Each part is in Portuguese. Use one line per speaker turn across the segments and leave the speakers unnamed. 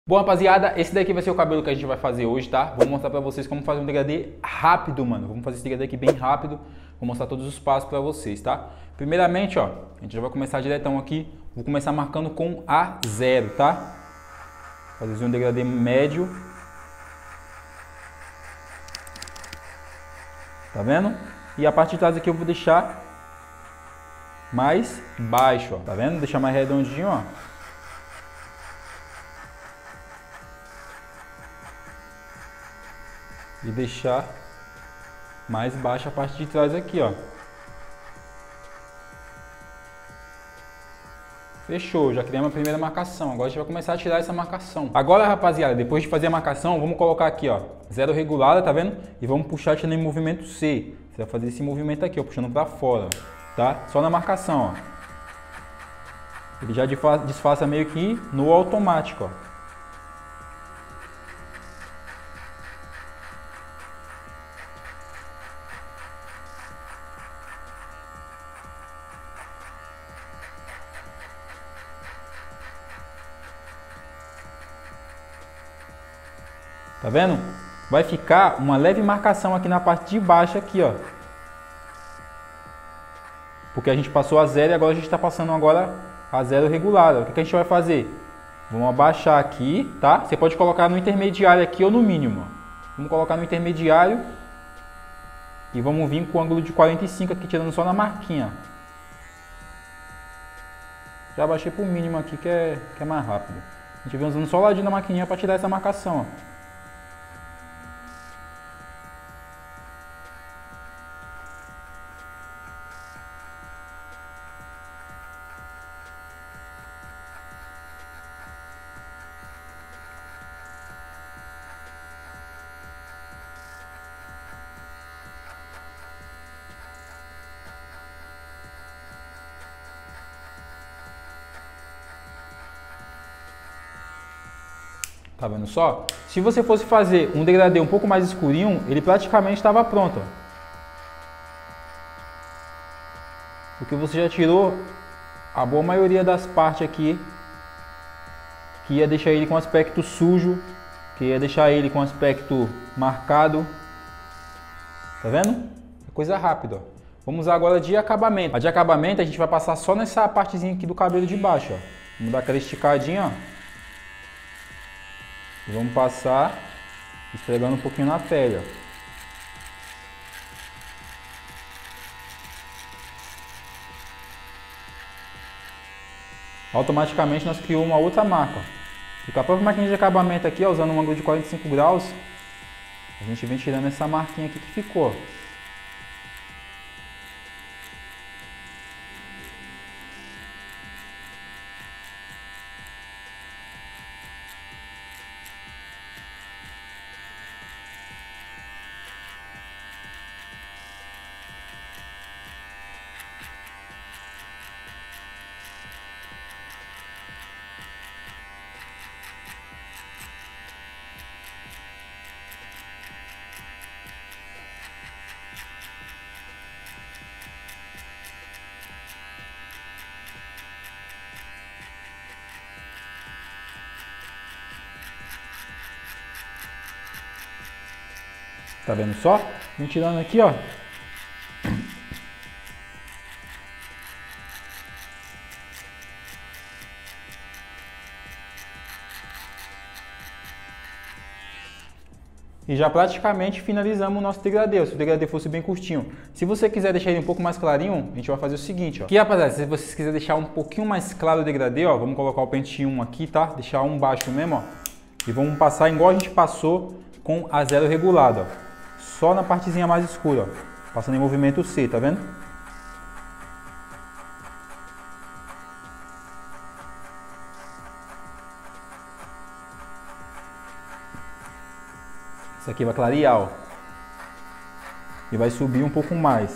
Bom, rapaziada, esse daqui vai ser o cabelo que a gente vai fazer hoje, tá? Vou mostrar pra vocês como fazer um degradê rápido, mano. Vamos fazer esse degradê aqui bem rápido. Vou mostrar todos os passos pra vocês, tá? Primeiramente, ó, a gente já vai começar diretão aqui. Vou começar marcando com A0, tá? Fazer um degradê médio. Tá vendo? E a parte de trás aqui eu vou deixar mais baixo, ó. Tá vendo? Deixar mais redondinho, ó. E deixar mais baixa a parte de trás aqui, ó. Fechou, já criamos a primeira marcação. Agora a gente vai começar a tirar essa marcação. Agora, rapaziada, depois de fazer a marcação, vamos colocar aqui, ó, zero regulada, tá vendo? E vamos puxar tirando em movimento C. Você vai fazer esse movimento aqui, ó, puxando pra fora, tá? Só na marcação, ó. Ele já disfarça meio que no automático, ó. Tá vendo? Vai ficar uma leve marcação aqui na parte de baixo aqui, ó. Porque a gente passou a zero e agora a gente está passando agora a zero regulada. O que a gente vai fazer? Vamos abaixar aqui, tá? Você pode colocar no intermediário aqui ou no mínimo. Vamos colocar no intermediário e vamos vir com o ângulo de 45 aqui, tirando só na marquinha. Já baixei para o mínimo aqui que é mais rápido. A gente vem usando só o ladinho da maquininha para tirar essa marcação, ó. Tá vendo só? Se você fosse fazer um degradê um pouco mais escurinho, ele praticamente estava pronto, ó. Porque você já tirou a boa maioria das partes aqui que ia deixar ele com aspecto sujo, que ia deixar ele com aspecto marcado. Tá vendo? É coisa rápida, ó. Vamos usar agora de acabamento. A de acabamento a gente vai passar só nessa partezinha aqui do cabelo de baixo, ó. Vamos dar aquela esticadinha, ó. E vamos passar esfregando um pouquinho na pele, ó. Automaticamente nós criamos uma outra marca, ó. E com a própria máquina de acabamento aqui, ó, usando um ângulo de 45 graus, a gente vem tirando essa marquinha aqui que ficou. Tá vendo só? Vem tirando aqui, ó. E já praticamente finalizamos o nosso degradê, se o degradê fosse bem curtinho. Se você quiser deixar ele um pouco mais clarinho, a gente vai fazer o seguinte, ó. Aqui, rapaziada, se vocês quiserem deixar um pouquinho mais claro o degradê, ó, vamos colocar o pente 1 aqui, tá? Deixar um baixo mesmo, ó. E vamos passar igual a gente passou com a zero regulado, ó. Só na partezinha mais escura, ó. Passando em movimento C, tá vendo? Isso aqui vai clarear, ó. E vai subir um pouco mais.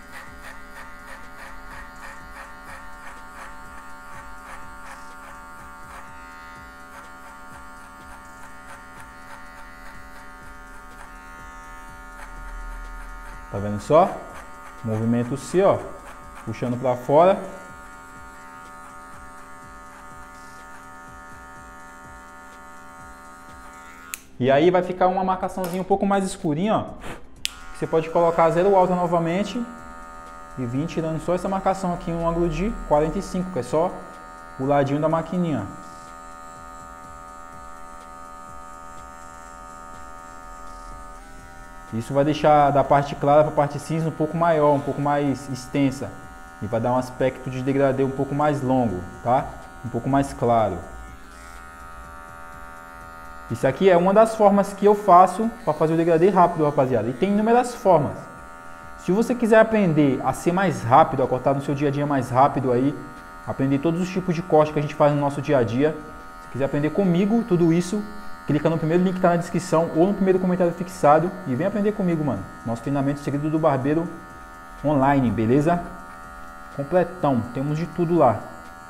Tá vendo só? Movimento C, ó. Puxando para fora. E aí vai ficar uma marcaçãozinha um pouco mais escurinha, ó. Você pode colocar 0 alta novamente e vir tirando só essa marcação aqui em um ângulo de 45, que é só o ladinho da maquininha. Isso vai deixar da parte clara para a parte cinza um pouco maior, um pouco mais extensa. E vai dar um aspecto de degradê um pouco mais longo, tá? Um pouco mais claro. Isso aqui é uma das formas que eu faço para fazer o degradê rápido, rapaziada. E tem inúmeras formas. Se você quiser aprender a ser mais rápido, a cortar no seu dia a dia mais rápido aí, aprender todos os tipos de corte que a gente faz no nosso dia a dia, se quiser aprender comigo tudo isso, clica no primeiro link que está na descrição ou no primeiro comentário fixado e vem aprender comigo, mano. Nosso treinamento Segredo do Barbeiro online, beleza? Completão, temos de tudo lá.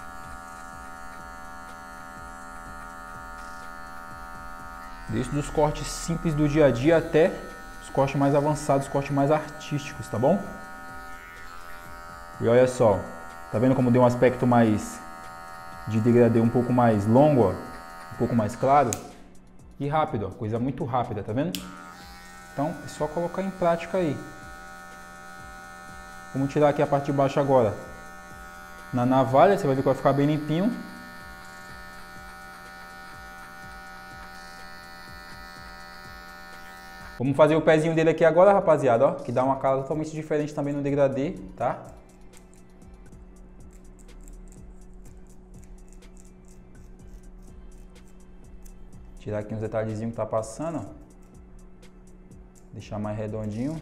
Desde os cortes simples do dia a dia até os cortes mais avançados, os cortes mais artísticos, tá bom? E olha só, tá vendo como deu um aspecto mais de degradê um pouco mais longo, ó? Um pouco mais claro e rápido, ó, coisa muito rápida, tá vendo? Então é só colocar em prática aí. Vamos tirar aqui a parte de baixo agora. Na navalha, você vai ver que vai ficar bem limpinho. Vamos fazer o pezinho dele aqui agora, rapaziada, ó, que dá uma cara totalmente diferente também no degradê, tá? Tirar aqui uns detalhezinhos que tá passando, ó. Deixar mais redondinho.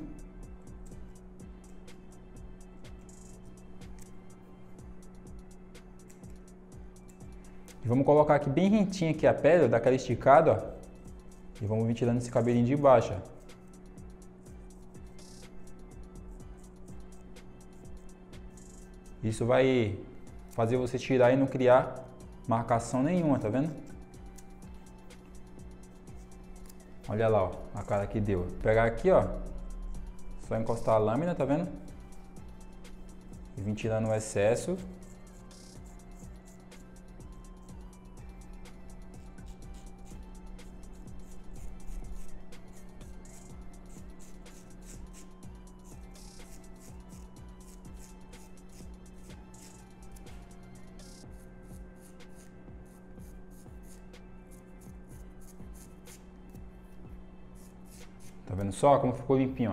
E vamos colocar aqui bem rentinho aqui a pele, dar aquela esticada, ó. E vamos vir tirando esse cabelinho de baixo. Isso vai fazer você tirar e não criar marcação nenhuma, tá vendo? Olha lá, ó, a cara que deu. Vou pegar aqui, ó, só encostar a lâmina, tá vendo? E vir tirando o excesso. Tá vendo só como ficou limpinho, ó?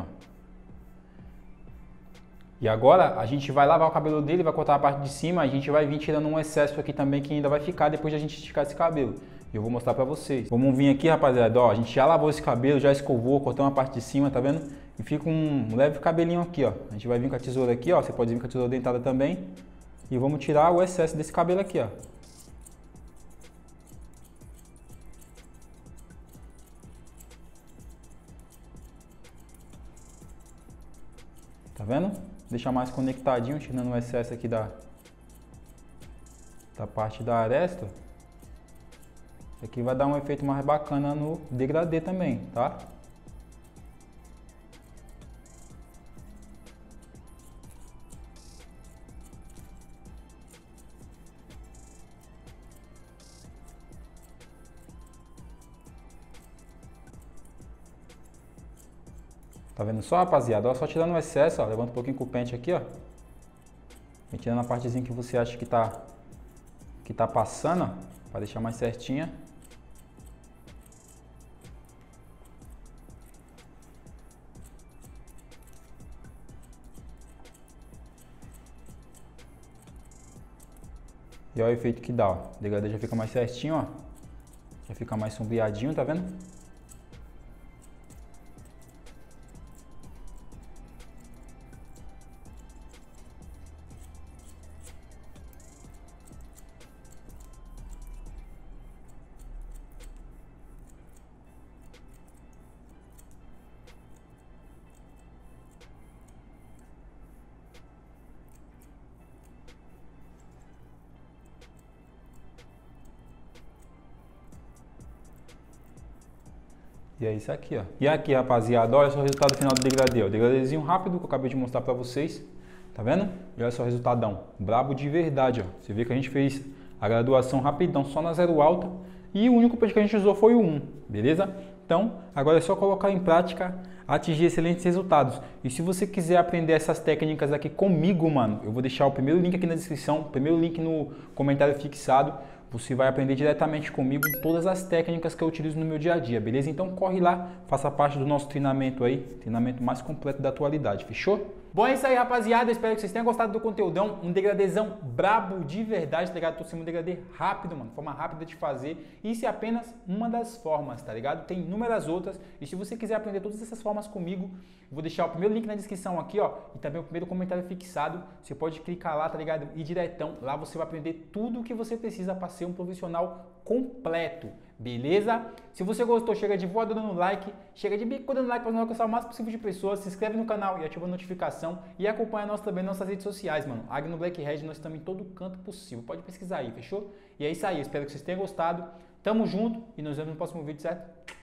E agora a gente vai lavar o cabelo dele, vai cortar a parte de cima, a gente vai vir tirando um excesso aqui também que ainda vai ficar depois de a gente esticar esse cabelo. E eu vou mostrar pra vocês. Vamos vir aqui, rapaziada, ó, a gente já lavou esse cabelo, já escovou, cortou uma parte de cima, tá vendo? E fica um leve cabelinho aqui, ó. A gente vai vir com a tesoura aqui, ó, você pode vir com a tesoura dentada também. E vamos tirar o excesso desse cabelo aqui, ó. Tá vendo? Deixar mais conectadinho, tirando o excesso aqui da parte da aresta. Isso aqui vai dar um efeito mais bacana no degradê também, tá? Tá vendo só, rapaziada? Ó, só tirando o excesso, ó. Levanta um pouquinho com o pente aqui, ó. E tirando a partezinha que você acha que tá passando, ó, pra deixar mais certinha. E olha o efeito que dá, ó. O degradê já fica mais certinho, ó. Já fica mais sombreadinho, tá vendo? E é isso aqui, ó. E aqui, rapaziada, olha só o resultado final do degradê, ó. Degradêzinho rápido que eu acabei de mostrar pra vocês. Tá vendo? E olha só o resultadão. Brabo de verdade, ó. Você vê que a gente fez a graduação rapidão, só na zero alta. e o único peixe que a gente usou foi o 1, beleza? Então, agora é só colocar em prática, atingir excelentes resultados. E se você quiser aprender essas técnicas aqui comigo, mano, eu vou deixar o primeiro link aqui na descrição, o primeiro link no comentário fixado. Você vai aprender diretamente comigo todas as técnicas que eu utilizo no meu dia a dia, beleza? Então corre lá, faça parte do nosso treinamento aí, treinamento mais completo da atualidade, fechou? Bom, é isso aí, rapaziada. Eu espero que vocês tenham gostado do conteúdão. Um degradezão brabo de verdade, tá ligado? Tô sendo um degradê rápido, mano. Forma rápida de fazer. Isso é apenas uma das formas, tá ligado? Tem inúmeras outras. E se você quiser aprender todas essas formas comigo, eu vou deixar o primeiro link na descrição aqui, ó. E também o primeiro comentário fixado. Você pode clicar lá, tá ligado? E diretão. Lá você vai aprender tudo o que você precisa para ser um profissional completo. Beleza? Se você gostou, chega de voadora no like, chega de bicuda no like para nós alcançar o máximo possível de pessoas, se inscreve no canal e ativa a notificação e acompanha nós também nas nossas redes sociais, mano. Agno Black Red, nós estamos em todo canto possível, pode pesquisar aí, fechou? E é isso aí, espero que vocês tenham gostado, tamo junto e nos vemos no próximo vídeo, certo?